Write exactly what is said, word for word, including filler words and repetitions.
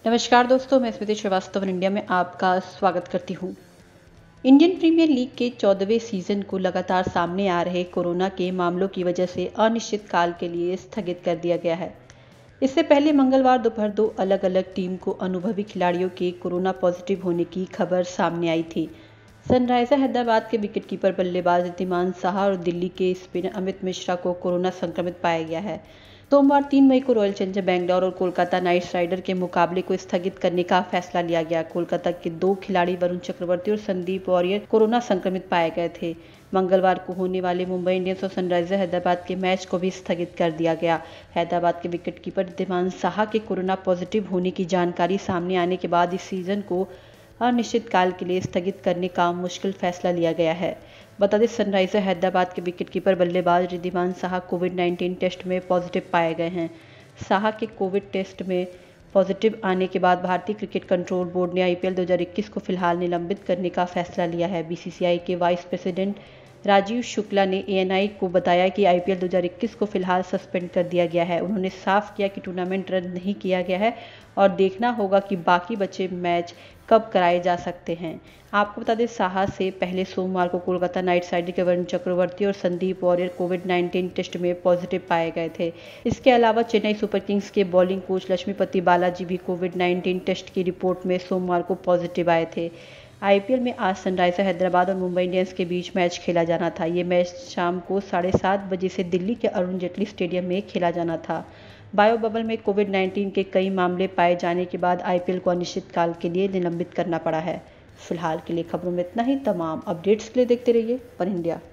नमस्कार दोस्तों, मैं स्मृति श्रीवास्तव इंडिया में आपका स्वागत करती हूँ। इंडियन प्रीमियर लीग के चौदहवें सीजन को लगातार सामने आ रहे कोरोना के मामलों की वजह से अनिश्चित काल के लिए स्थगित कर दिया गया है। इससे पहले मंगलवार दोपहर दो अलग अलग टीम को अनुभवी खिलाड़ियों के कोरोना पॉजिटिव होने की खबर सामने आई थी। सनराइजर हैदराबाद के विकेटकीपर बल्लेबाज ऋद्धिमान साहा और दिल्ली के स्पिनर अमित मिश्रा को कोरोना संक्रमित पाया गया है। सोमवार तीन मई को रॉयल चैलेंजर बेंगलोर और कोलकाता नाइट राइडर के मुकाबले को स्थगित करने का फैसला लिया गया। कोलकाता के दो खिलाड़ी वरुण चक्रवर्ती और संदीप वॉरियर कोरोना संक्रमित पाए गए थे। मंगलवार को होने वाले मुंबई इंडियंस और सनराइजर हैदराबाद के मैच को भी स्थगित कर दिया गया। हैदराबाद के विकेटकीपर ऋद्धिमान साहा के कोरोना पॉजिटिव होने की जानकारी सामने आने के बाद इस सीजन को अनिश्चित काल के लिए स्थगित करने का मुश्किल फैसला लिया गया है। बता दें, सनराइजर हैदराबाद के विकेटकीपर बल्लेबाज Wriddhiman Saha Covid nineteen test में पॉजिटिव पाए गए हैं। साहा के कोविड टेस्ट में पॉजिटिव आने के बाद भारतीय क्रिकेट कंट्रोल बोर्ड ने आईपीएल दो हज़ार इक्कीस को फिलहाल निलंबित करने का फैसला लिया है। बीसीसीआई के वाइस प्रेसिडेंट राजीव शुक्ला ने एएनआई को बताया कि आईपीएल दो हज़ार इक्कीस को फिलहाल सस्पेंड कर दिया गया है। उन्होंने साफ किया कि टूर्नामेंट रद्द नहीं किया गया है और देखना होगा कि बाकी बचे मैच कब कराए जा सकते हैं। आपको बता दें, साहा से पहले सोमवार को कोलकाता नाइट राइडर के वरुण चक्रवर्ती और Sandeep Warrier Covid nineteen test में पॉजिटिव पाए गए थे। इसके अलावा चेन्नई सुपर किंग्स के बॉलिंग कोच लक्ष्मीपति बालाजी भी कोविड नाइन्टीन टेस्ट की रिपोर्ट में सोमवार को पॉजिटिव आए थे। आईपीएल में आज सनराइजर हैदराबाद और मुंबई इंडियंस के बीच मैच खेला जाना था। ये मैच शाम को साढ़े सात बजे से दिल्ली के अरुण जेटली स्टेडियम में खेला जाना था। बायो बबल में कोविड नाइन्टीन के कई मामले पाए जाने के बाद आईपीएल को अनिश्चितकाल के लिए निलंबित करना पड़ा है। फिलहाल के लिए खबरों में इतना ही। तमाम अपडेट्स के लिए देखते रहिए पर इंडिया।